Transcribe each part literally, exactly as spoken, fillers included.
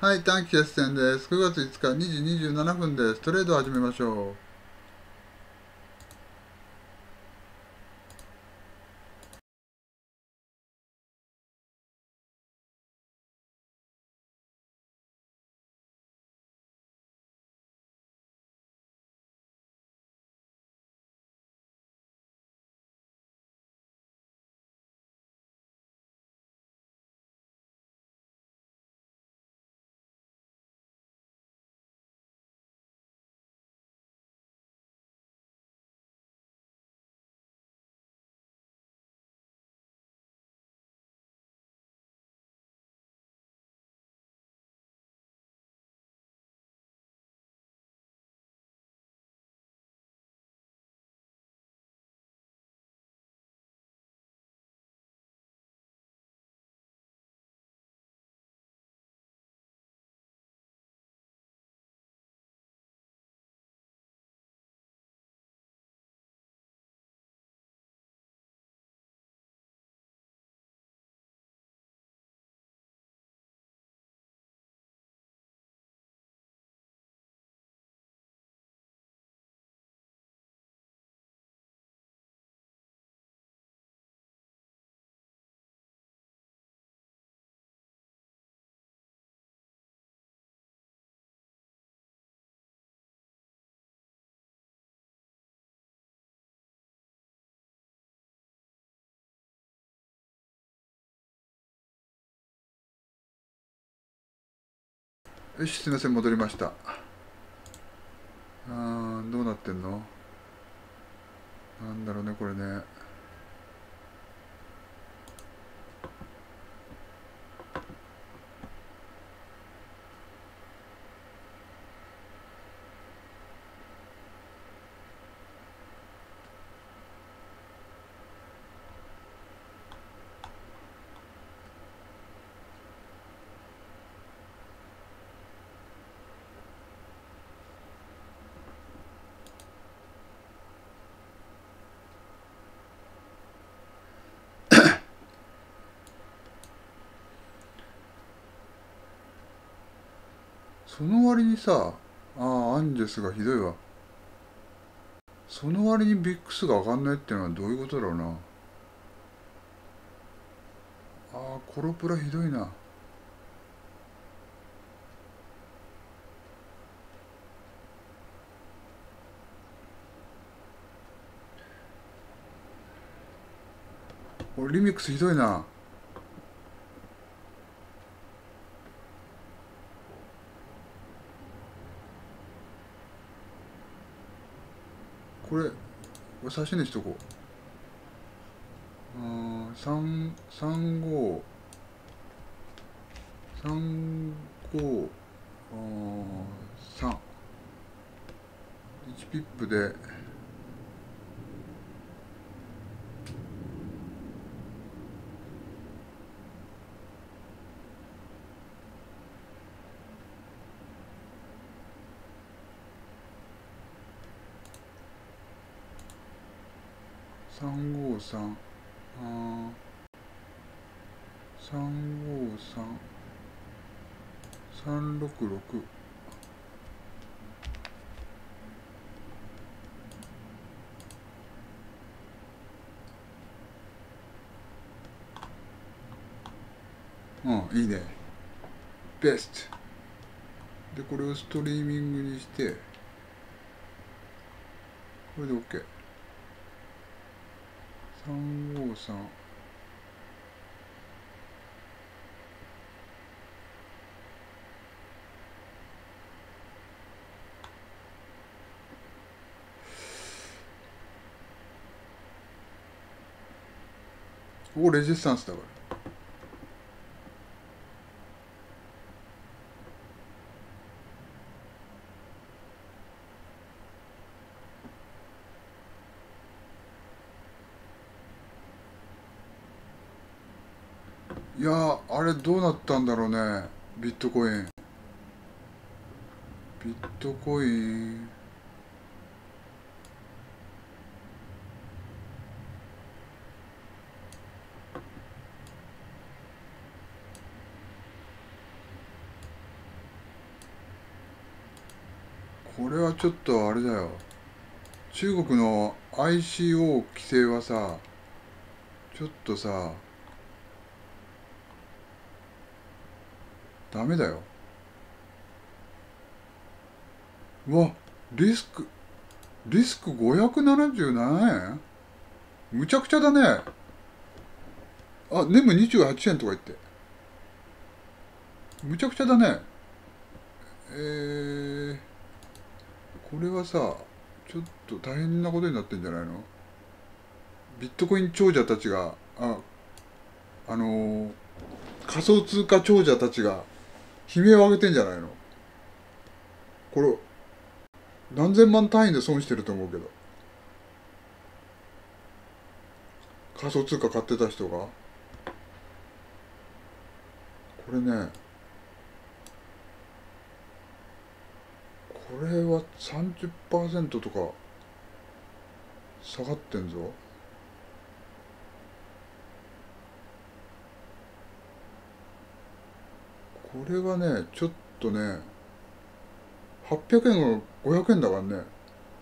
はい、短期決戦です。くがついつかにじにじゅうななふんです。トレードを始めましょう。よし、すいません、戻りました。あー、どうなってんの？なんだろうね、これね。その割にさ、あー、アンジェスがひどいわ。その割にビックスが上がんないってのはどういうことだろうな。あー、コロプラひどいな。これリミックスひどいな。これ、これ差しにしとこう。あー、さん、さんご、さんご、あー、さん。いちピップで、さんごさん、あー、さんごさん、さんろくろく。うん、いいね。ベスト。で、これをストリーミングにして、これで OK。さんごさん。ここレジスタンスだから。いやー、あれどうなったんだろうね。ビットコイン。ビットコイン。 これはちょっとあれだよ。中国の アイシーオー 規制はさ、ちょっとさ、ダメだよ。うわ、リスク、リスクごひゃくななじゅうななえん、むちゃくちゃだね。あ、ネムにじゅうはちえんとか言って。むちゃくちゃだね。えー、これはさ、ちょっと大変なことになってんじゃないの？ビットコイン長者たちが、あ、あのー仮想通貨長者たちが悲鳴を上げてんじゃないの？これ、何千万単位で損してると思うけど。仮想通貨買ってた人が。これね、これはさんじゅっパーセントとか下がってんぞ。これはね、ちょっとね、はっぴゃくえんがごひゃくえんだからね。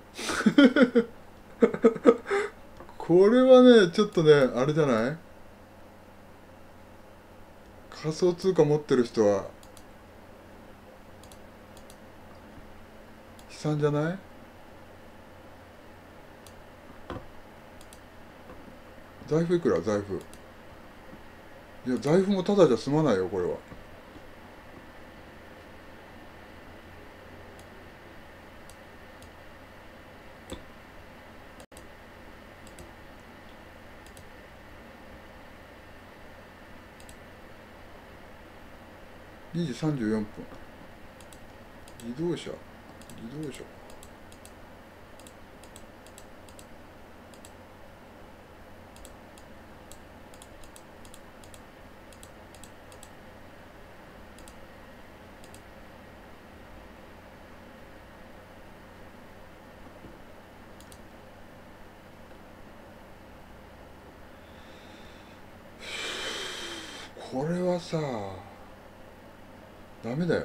これはね、ちょっとね、あれじゃない？仮想通貨持ってる人は悲惨じゃない？財布いくら？財布。いや、財布もただじゃ済まないよ、これは。にじさんじゅうよんぷん。自動車。自動車。これはさ、ダメだよ。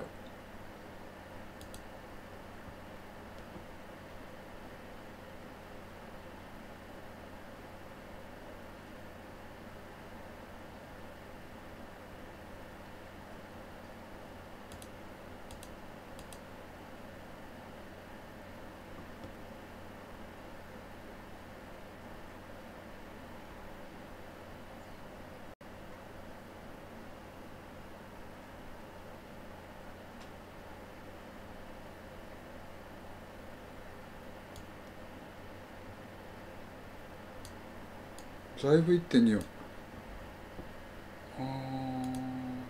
財布 いってんに よん。あー、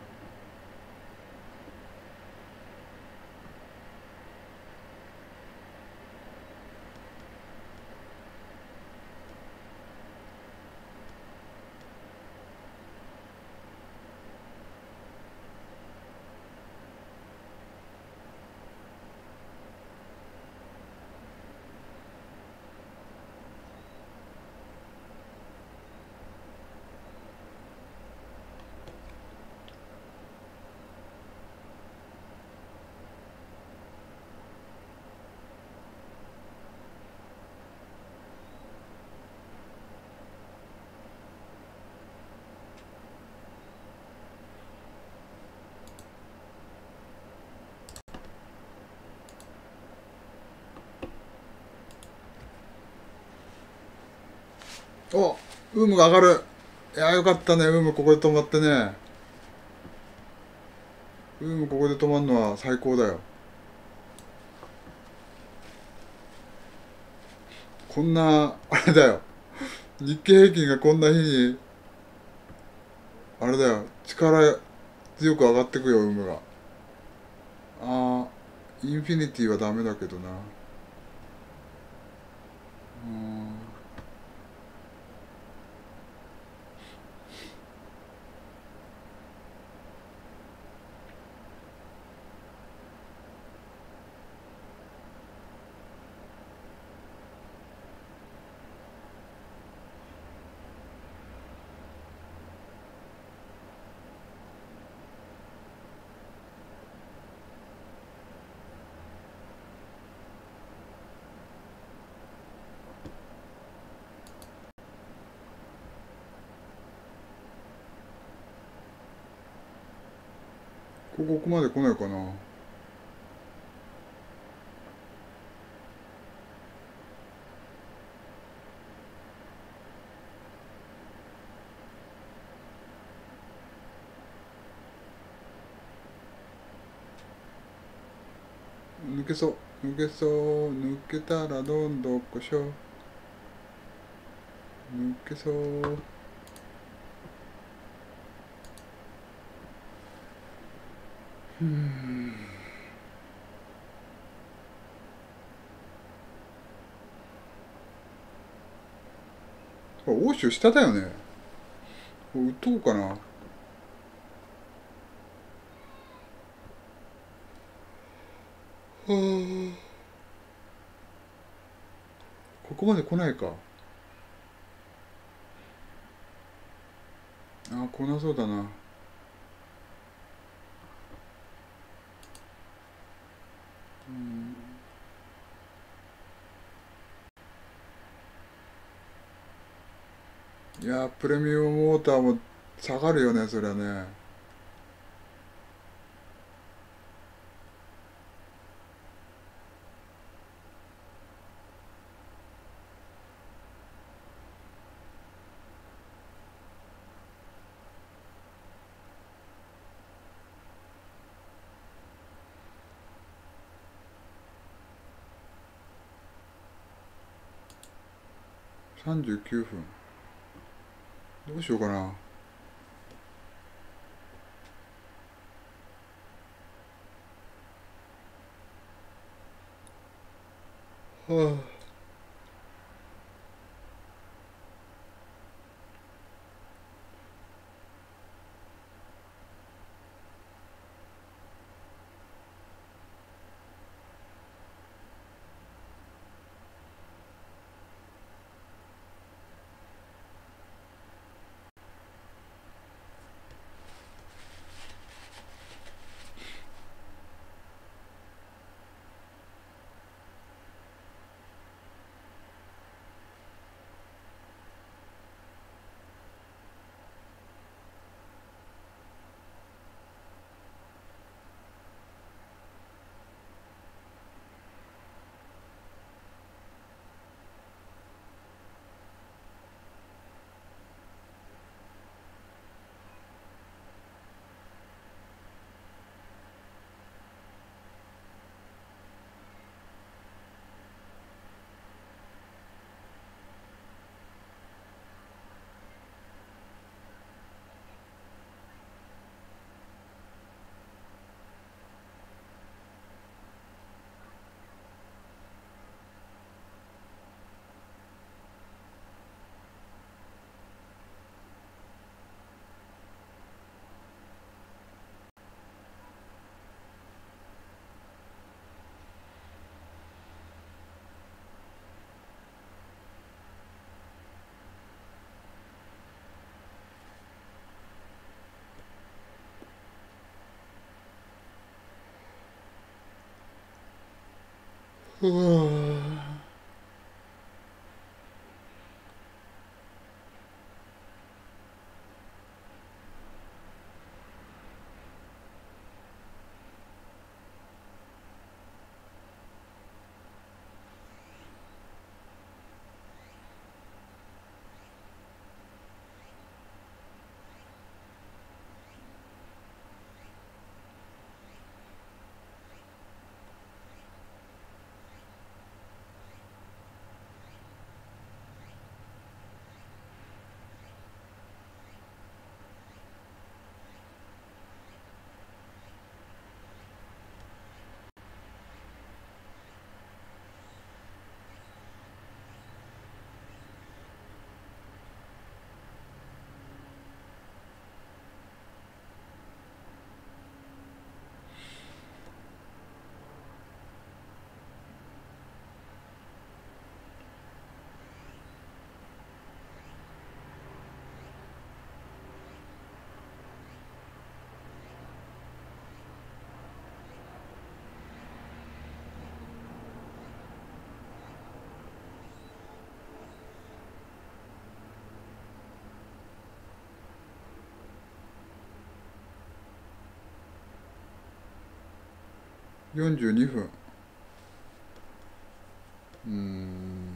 お、ウームが上がる。いや、よかったね。ウームここで止まってね。ウームここで止まるのは最高だよ。こんな、あれだよ。日経平均がこんな日に、あれだよ。力強く上がってくよ、ウームが。あー、インフィニティはダメだけどな。うん。 こここまで来ないかな。抜けそう抜けそう抜けたらどんどこしょ。抜けそう。うんあ、欧州下だよね。これ打とうかな。はあ、ここまで来ないか。あ、来なそうだな。うん、いや、プレミアムモーターも下がるよね、そりゃね。さんじゅうきゅうふん。どうしようかな。はあ、はよんじゅうにふん。うーん。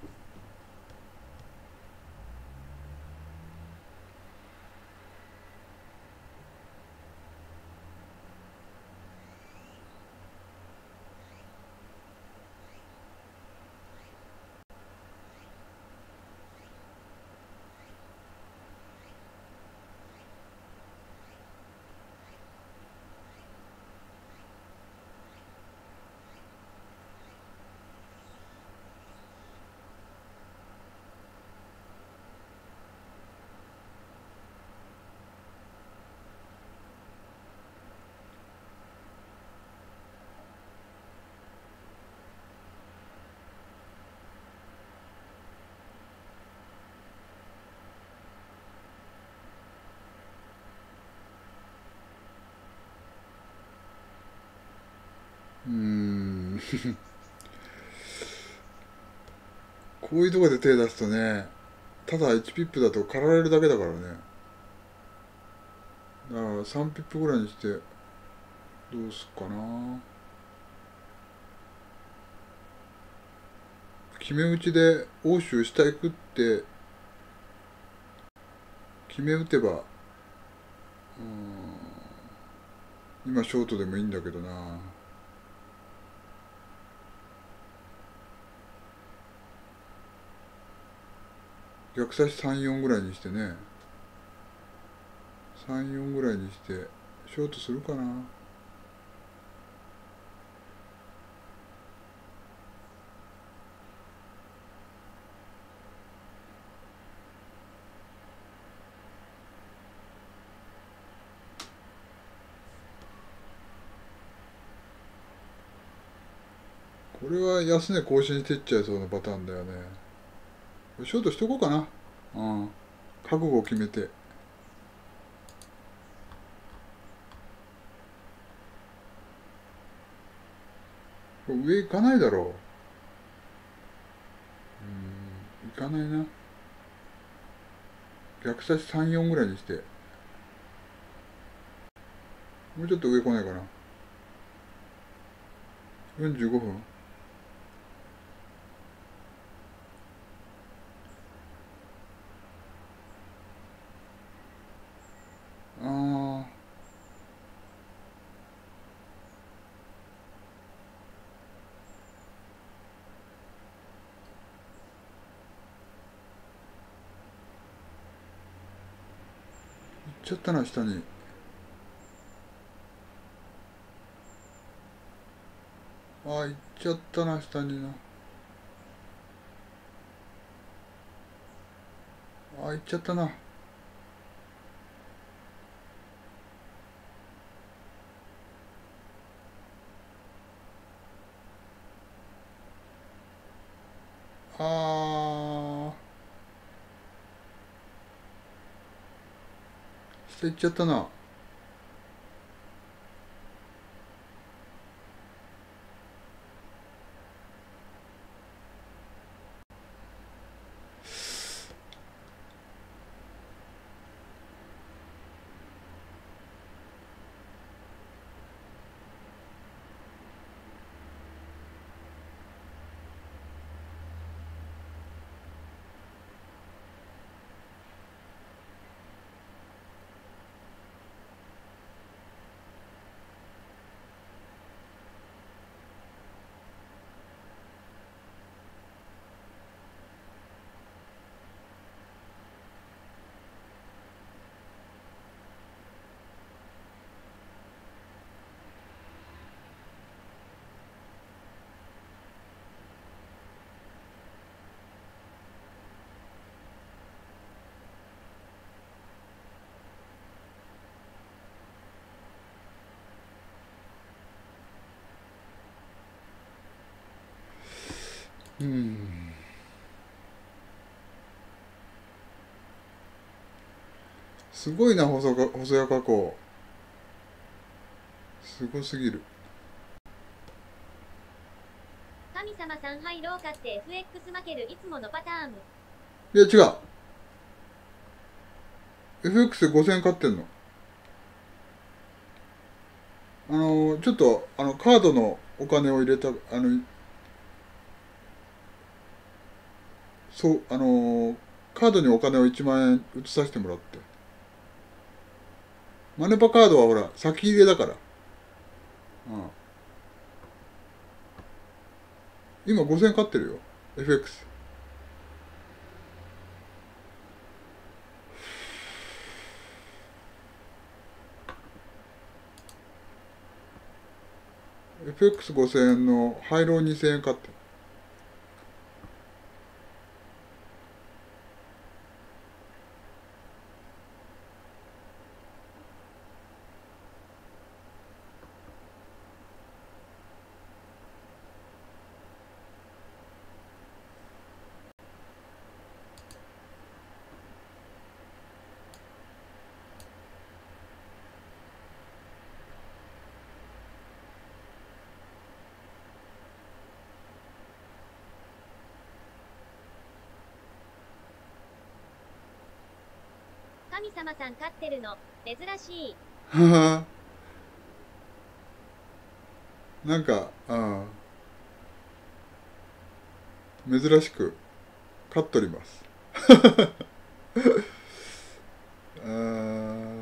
うーん。こういうとこで手出すとね、ただいちピップだと狩られるだけだからね。だからさんピップぐらいにして、どうすっかな。決め打ちで欧州下行くって決め打てば、うーん、今ショートでもいいんだけどな。逆差しさん、よんぐらいにしてね。さん、よんぐらいにして、ショートするかな。これは安値更新してっちゃいそうなパターンだよね。ショートしとこうかな。うん。覚悟を決めて。これ上行かないだろう。うん、行かないな。逆差しさん、よんぐらいにして。もうちょっと上来ないかな。よんじゅうごふん。ああ。行っちゃったな、下に。ああ、行っちゃったな、下にな。ああ、行っちゃったな。ああ、下行っちゃったな。うん。すごいな、細か、細谷加工。すごすぎる。 神様さん入ろうかって エフエックス 負けるいつものパターン。 いや、違う。エフエックス でごせんえん買ってんの。 あのちょっとあのカードのお金を入れた、あのそうあのカードにお金をいちまん円移させてもらって。マネパカードはほら先入れだから。うん、今ごせんえん買ってるよ エフエックス。 エフエックスごせんえんのハイローにせんえん買ってる。 神様さん飼ってるの珍しい。 ははなんか、あ珍しく飼っております。あ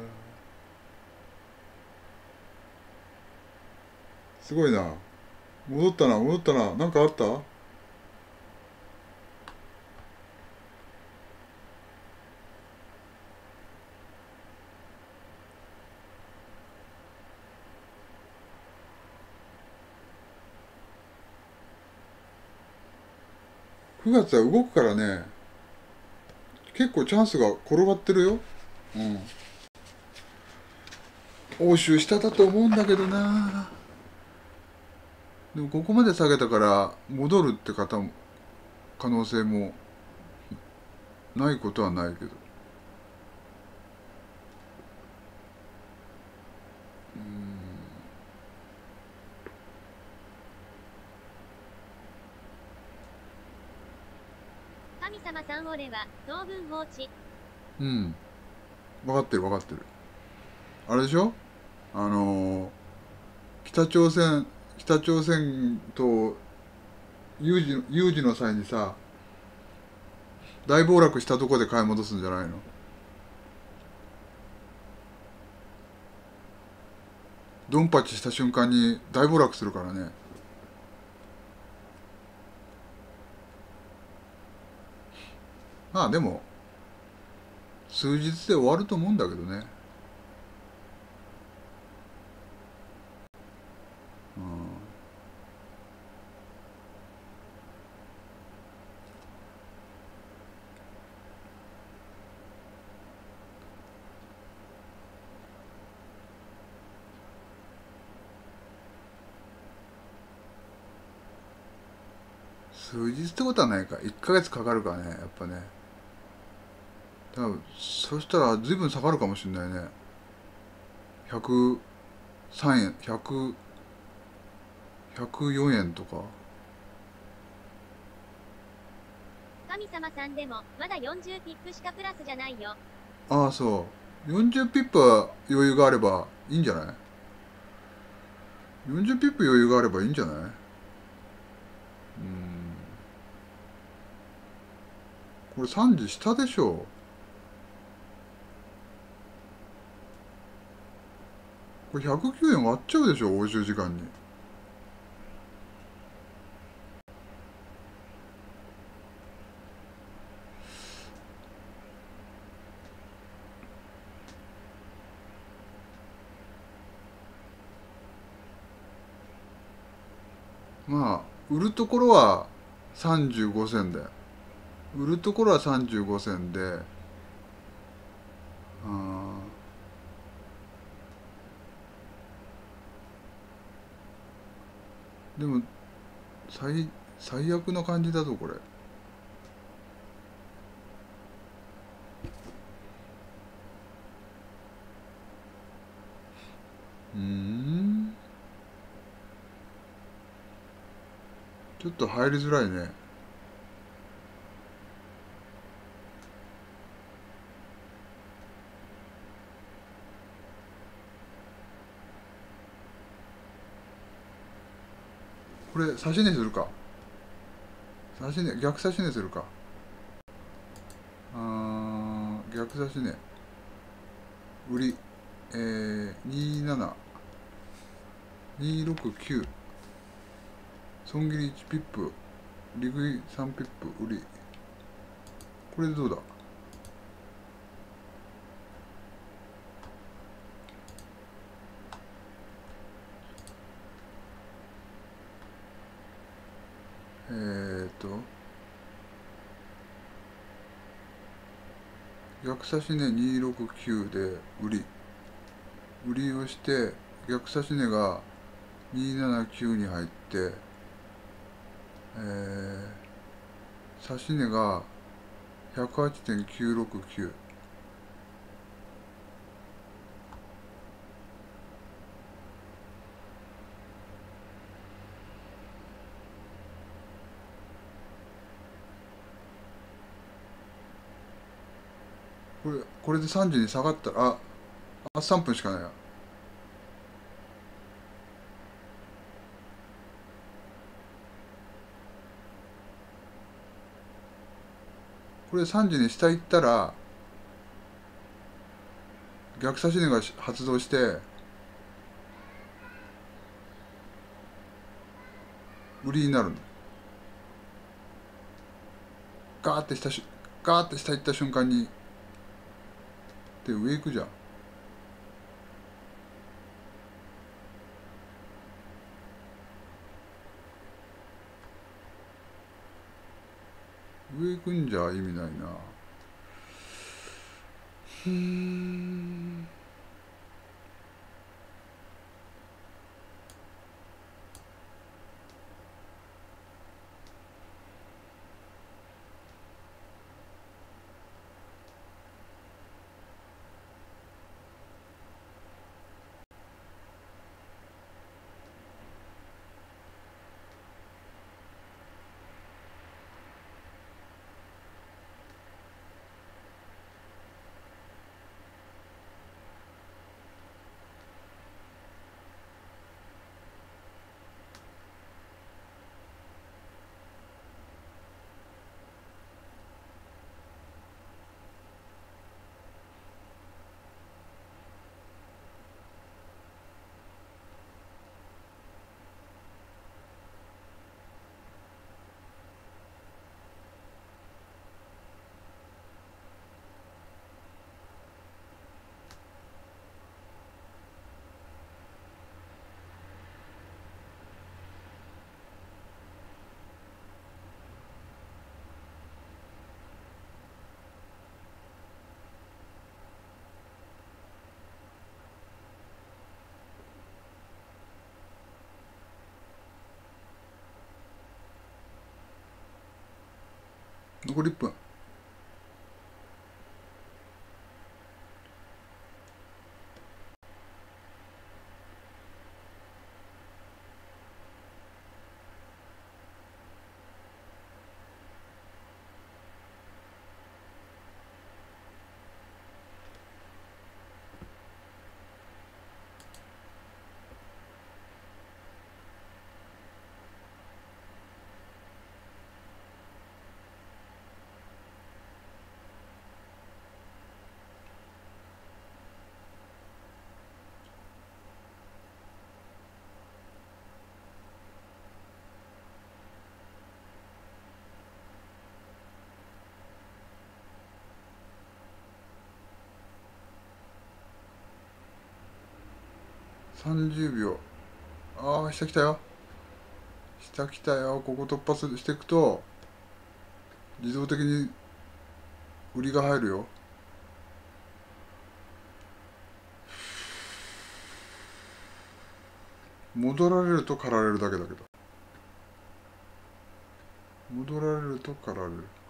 すごいな。戻ったな、戻ったな。なんかあった？ く 月は動くからね、結構チャンスが転がってるよ。うん。欧州下だと思うんだけどな。でもここまで下げたから戻るって方も可能性もないことはないけど。 神様さん俺は当分放置。 うん。分かってる分かってる。あれでしょ、あのー北朝鮮、北朝鮮と有事、有事の際にさ、大暴落したとこで買い戻すんじゃないの？ドンパチした瞬間に大暴落するからね。まあでも、数日で終わると思うんだけどね。うん、数日ってことはないか。いっかげつかかるからね、やっぱね。多分、そしたら随分下がるかもしれないね。ひゃくさんえん、ひゃく、ひゃくよんえんとか。 神様さんでもまだよんじゅうピップしかプラスじゃないよ。 ああ、そう。よんじゅうピップは余裕があればいいんじゃない？ よんじゅう ピップ余裕があればいいんじゃない？うん。これさんじ下でしょ。これひゃくきゅうえん割っちゃうでしょ、欧州時間に。まあ、売るところはさんじゅうごせんで。売るところはさんじゅうごせんで、あでも、最、最悪な感じだぞ、これ。うーん。ちょっと入りづらいね。 これ差し値するか。差し値、逆差し値するか。あー、逆差し値。売り、えー、にじゅうなな、にひゃくろくじゅうきゅう。損切りいちピップ、利食いさんピップ、売り。これでどうだ。えーっと、逆差し値にひゃくろくじゅうきゅうで売り。売りをして、逆差し値がにひゃくななじゅうきゅうに入って、えー、差し値が ひゃくはちてんきゅうろくきゅう。これ、これでさんじに下がったら、あ、あ、さんぷんしかないや。これさんじに下行ったら、逆差し値が発動して、売りになるの。ガーって下し、ガーって下行った瞬間に、で、上行くじゃん。上行くんじゃ意味ないな。うーん。残りいっぷん。さんじゅうびょう。ああ、下来たよ。下来たよ。ここ突破していくと、自動的に売りが入るよ。戻られると狩られるだけだけど。戻られると狩られる。